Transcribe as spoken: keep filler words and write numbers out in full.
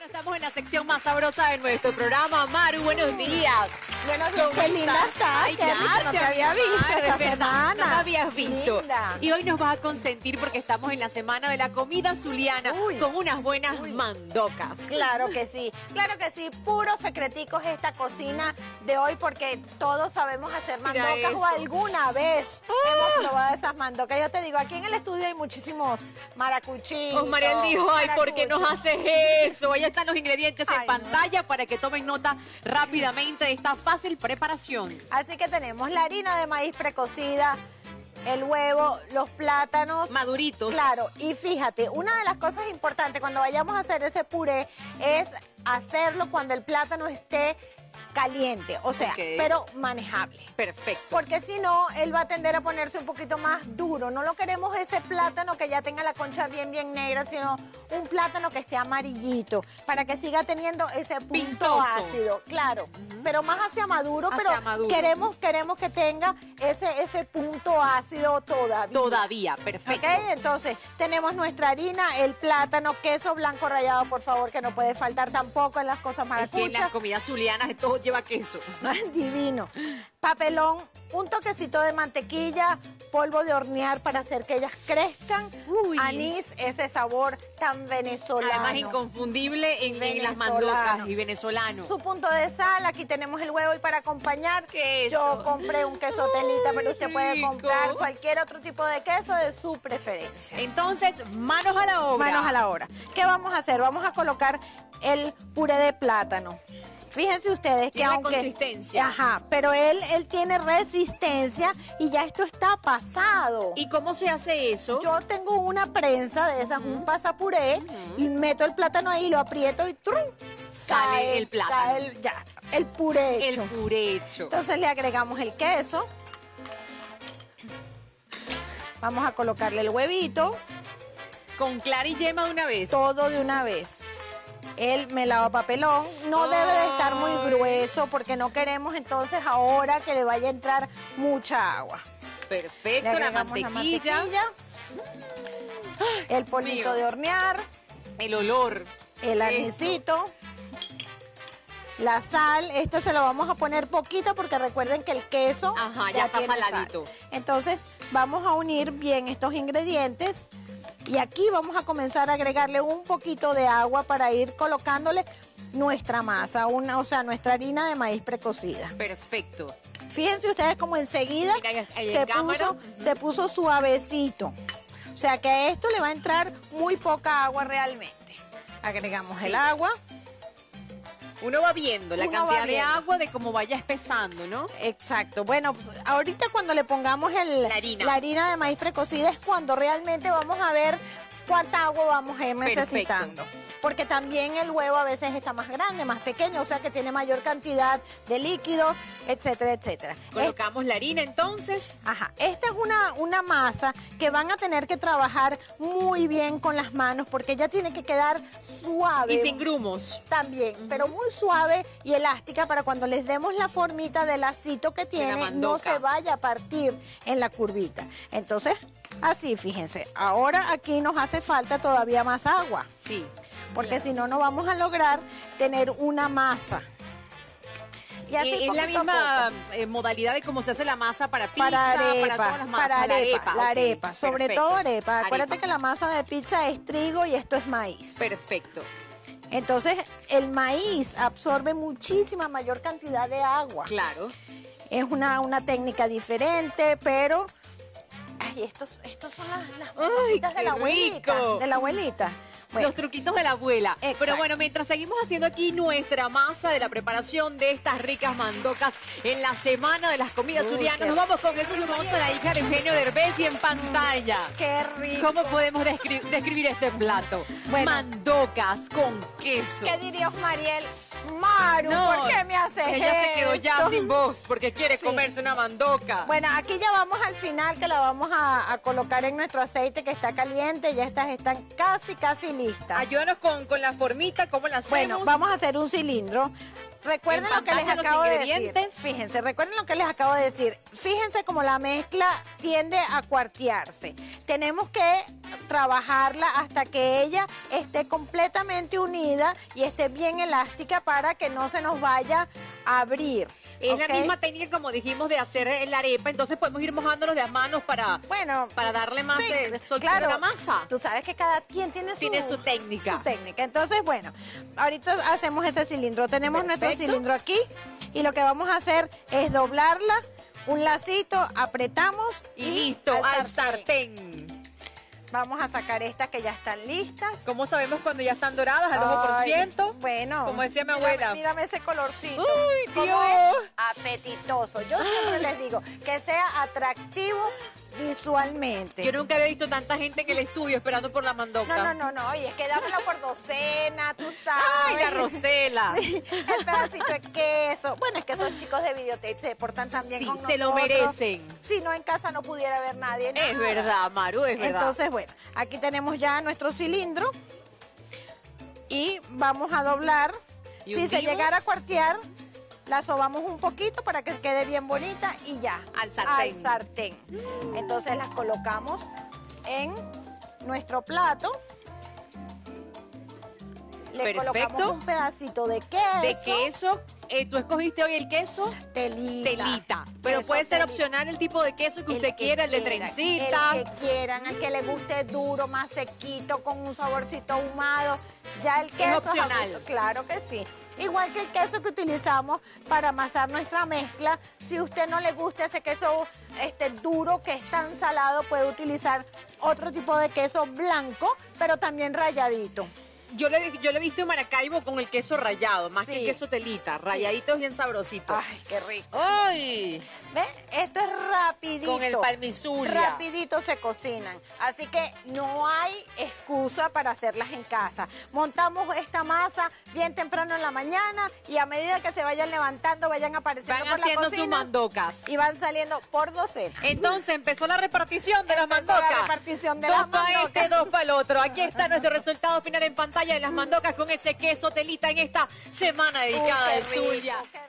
Estamos en la sección más sabrosa de nuestro programa. Maru, buenos días. Buenos días, qué linda estás. Ay, Qué rico, gracias, no te había mi visto madre, esta es verdad, semana. no me habías visto. Linda. Y hoy nos vas a consentir porque estamos en la semana de la comida zuliana Uy. con unas buenas Uy. mandocas. Claro que sí, claro que sí. Puros secreticos esta cosina de hoy porque todos sabemos hacer Mira mandocas eso. o alguna vez hemos probado esas mandocas. Yo te digo, aquí en el estudio hay muchísimos maracuchitos. Osmariel dijo, ay, ¿por qué nos maracuchos. haces eso? Ahí están los ingredientes Ay, en no. pantalla para que tomen nota rápidamente de esta fácil preparación. Así que tenemos la harina de maíz precocida, el huevo, los plátanos. Maduritos. Claro, y fíjate, una de las cosas importantes cuando vayamos a hacer ese puré es hacerlo cuando el plátano esté caliente, o sea, Ok. pero manejable. Perfecto. Porque si no, él va a tender a ponerse un poquito más duro. No lo queremos ese plátano que ya tenga la concha bien, bien negra, sino un plátano que esté amarillito, para que siga teniendo ese punto Pintoso. ácido. Claro, pero más hacia maduro, Hacia pero maduro. queremos queremos que tenga ese, ese punto ácido todavía. Todavía, perfecto. Ok, entonces tenemos nuestra harina, el plátano, queso blanco rallado, por favor, que no puede faltar tampoco en las cosas Es que en las maracuchas. comidas zulianas todo lleva queso. Divino. Papelón, un toquecito de mantequilla, polvo de hornear para hacer que ellas crezcan. Uy. Anís, ese sabor tan venezolano. Además, inconfundible en, en las Venezolano. mandocas y venezolano. Su punto de sal, aquí tenemos el huevo y para acompañar Queso. yo compré un queso telita, pero usted puede rico. comprar cualquier otro tipo de queso de su preferencia. Entonces, manos a la obra. Manos a la obra. ¿Qué vamos a hacer? Vamos a colocar el puré de plátano. Fíjense ustedes que Tiene la aunque... consistencia. Ajá, pero él, él tiene resistencia y ya esto está pasado. ¿Y cómo se hace eso? Yo tengo una prensa de esas, un pasapuré, y meto el plátano ahí, lo aprieto y ¡trum! Sale cae- el plátano. cae el- ya, el puré El hecho. puré hecho. Entonces le agregamos el queso. Vamos a colocarle el huevito, Con clara y yema de una vez. todo de una vez. El melado papelón no debe de estar muy Ay. grueso porque no queremos entonces ahora que le vaya a entrar mucha agua. Le Perfecto, la agregamos mantequilla, el polvito mío. de hornear, el olor. el Eso. anisito, la sal. Esta se la vamos a poner poquita porque recuerden que el queso Ajá, ya está tiene sal. saladito. Entonces vamos a unir bien estos ingredientes y aquí vamos a comenzar a agregarle un poquito de agua para ir colocándole nuestra masa, una, o sea, nuestra harina de maíz precocida. Perfecto. Fíjense ustedes como enseguida Mira, ahí- ahí en se, cámara. puso, se puso suavecito. O sea que a esto le va a entrar muy poca agua realmente. Agregamos el agua. Uno va viendo la Uno cantidad va de viendo. agua de cómo vaya espesando, ¿no? Exacto. Bueno, ahorita cuando le pongamos el, La harina. la harina de maíz precocida es cuando realmente vamos a ver cuánta agua vamos a ir Perfecto. necesitando. Porque también el huevo a veces está más grande, más pequeño, o sea que tiene mayor cantidad de líquido, etcétera, etcétera. Es- Colocamos la harina entonces. Ajá, esta es una, una masa que van a tener que trabajar muy bien con las manos porque ella tiene que quedar suave. Y sin grumos. También, pero muy suave y elástica para cuando les demos la formita del lacito que tiene, no mandoca. se vaya a partir en la curvita. Entonces, así, fíjense, ahora aquí nos hace falta todavía más agua, Sí. porque si no, no vamos a lograr tener una masa. Y así Eh, es la poquito a misma poco. eh, modalidad de cómo se hace la masa para pizza, Para arepa, para todas las masas. para arepa, la ok, arepa, sobre perfecto. todo arepa. Acuérdate Arepa. que la masa de pizza es trigo y esto es maíz. Perfecto. Entonces, el maíz absorbe muchísima mayor cantidad de agua. Claro. Es una, una técnica diferente, pero... Ay, estos, estos son las, las Ay, cositas de qué la abuelita. rico. De la abuelita. Bueno, Los truquitos de la abuela. Exacto. Pero bueno, mientras seguimos haciendo aquí nuestra masa de la preparación de estas ricas mandocas en la semana de las comidas Uy, zulianas, qué nos vamos con Jesús Hermosa, la hija de Eugenio Derbez, y en pantalla. qué rico. ¿Cómo podemos descri- describir este plato? Bueno. Mandocas con queso. ¿Qué diría Osmariel? Maru, No, ¿por qué me haces ella se quedó ya esto? sin voz porque quiere Sí. comerse una mandoca. Bueno, aquí ya vamos al final que la vamos a, a colocar en nuestro aceite que está caliente. Ya estas están casi, casi listas. Ayúdanos con, con la formita, ¿cómo la hacemos? Bueno, vamos a hacer un cilindro. Recuerden En lo que les pantalla los acabo de decir. ingredientes. Fíjense, recuerden lo que les acabo de decir. Fíjense cómo la mezcla tiende a cuartearse. Tenemos que trabajarla hasta que ella esté completamente unida y esté bien elástica para que no se nos vaya a abrir. Es ¿ok? la misma técnica, como dijimos, de hacer la arepa. Entonces podemos ir mojándonos de las manos para, Bueno, para darle más sí, eh, soltura a la masa. Tú sabes que cada quien tiene su, Tiene su técnica. su técnica. Entonces, bueno, ahorita hacemos ese cilindro. Tenemos nuestro Perfecto. cilindro aquí y lo que vamos a hacer es doblarla, un lacito, apretamos Y, listo, al sartén. sartén. Vamos a sacar estas que ya están listas. ¿Cómo sabemos cuando ya están doradas al ojo por Ay, ciento? Bueno. Como decía mi mírame- abuela. Mírame ese colorcito. ¡Uy, ¿Cómo Dios! es? Apetitoso. Yo siempre les digo que sea atractivo visualmente. Yo nunca había visto tanta gente en el estudio esperando por la mandoca. No, no, no, no. Y es que dámela por docena, tú sabes. ¡Ay, la Rosela! El pedacito de queso. Bueno, es que esos chicos de videotape se portan tan bien Sí, con se lo nosotros. merecen. Si no, en casa no pudiera ver nadie. Es nada. verdad, Maru, es verdad. Entonces, bueno, aquí tenemos ya nuestro cilindro y vamos a doblar. ¿Y Si se hundimos? llegara a cuartear, la sobamos un poquito para que quede bien bonita y ya. Al sartén. Al sartén. Entonces las colocamos en nuestro plato. Le Perfecto. colocamos un pedacito de queso. De queso, eh, ¿tú escogiste hoy el queso? Telita. Telita. Pero Queso puede ser telita. opcional el tipo de queso que El usted que quiera, el de quiera, trencita. El que quieran, el que le guste duro, más sequito, con un saborcito ahumado. Ya el queso opcional. a gusto, claro que sí. Igual que el queso que utilizamos para amasar nuestra mezcla. Si a usted no le gusta ese queso este, duro que es tan salado, puede utilizar otro tipo de queso blanco, pero también ralladito. Yo lo, he- yo lo he visto en Maracaibo con el queso rallado, más Sí. que el queso telita. Ralladito es bien sabrosito. Ay, qué rico. ¡Ay! ¿Ve? Esto es rapidito. Con el palmizulia. Rapidito se cocinan. Así que no hay excusa para hacerlas en casa. Montamos esta masa bien temprano en la mañana y a medida que se vayan levantando, vayan apareciendo Van por la haciendo sus cocina mandocas. y van saliendo por docena. Entonces empezó la repartición de las Empezó la mandocas. repartición de dos las para mandocas. este, dos para el otro. Aquí está nuestro resultado final en pantalla de las mandocas con ese queso telita en esta semana dedicada Uy, al qué rico, Zulia. qué